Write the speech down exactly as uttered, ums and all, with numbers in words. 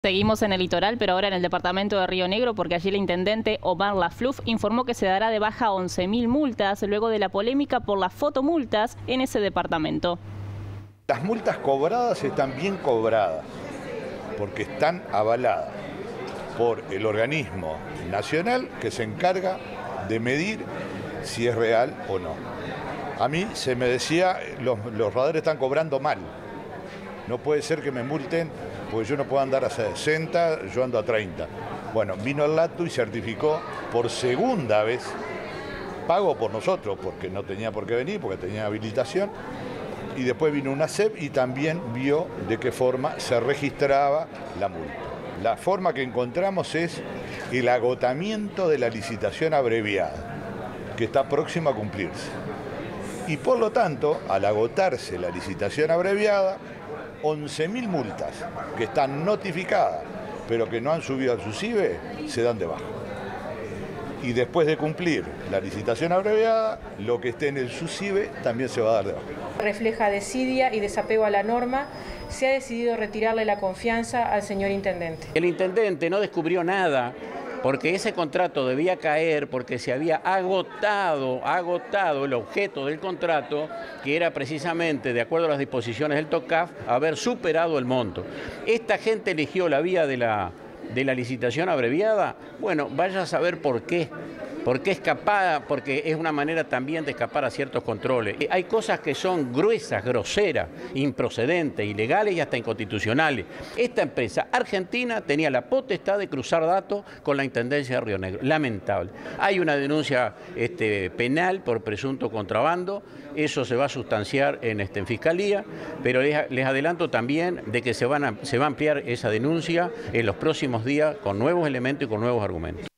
Seguimos en el litoral, pero ahora en el departamento de Río Negro, porque allí el intendente Omar Lafluf informó que se dará de baja once mil multas luego de la polémica por las fotomultas en ese departamento. Las multas cobradas están bien cobradas, porque están avaladas por el organismo nacional que se encarga de medir si es real o no. A mí se me decía, los, los radares están cobrando mal. No puede ser que me multen, porque yo no puedo andar a sesenta, yo ando a treinta. Bueno, vino el LATU y certificó por segunda vez, pago por nosotros, porque no tenía por qué venir, porque tenía habilitación, y después vino una C E P y también vio de qué forma se registraba la multa. La forma que encontramos es el agotamiento de la licitación abreviada, que está próxima a cumplirse. Y por lo tanto, al agotarse la licitación abreviada, once mil multas que están notificadas, pero que no han subido al SUSIBE, se dan de baja. Y después de cumplir la licitación abreviada, lo que esté en el SUSIBE también se va a dar de baja. Refleja desidia y desapego a la norma. Se ha decidido retirarle la confianza al señor intendente. El intendente no descubrió nada, porque ese contrato debía caer porque se había agotado, agotado el objeto del contrato, que era precisamente, de acuerdo a las disposiciones del TOCAF, haber superado el monto. Esta gente eligió la vía de la, de la licitación abreviada. Bueno, vaya a saber por qué. Porque escapada, porque es una manera también de escapar a ciertos controles. Hay cosas que son gruesas, groseras, improcedentes, ilegales y hasta inconstitucionales. Esta empresa argentina tenía la potestad de cruzar datos con la Intendencia de Río Negro. Lamentable. Hay una denuncia este, penal por presunto contrabando. Eso se va a sustanciar en, este, en Fiscalía, pero les, les adelanto también de que se, van a, se va a ampliar esa denuncia en los próximos días con nuevos elementos y con nuevos argumentos.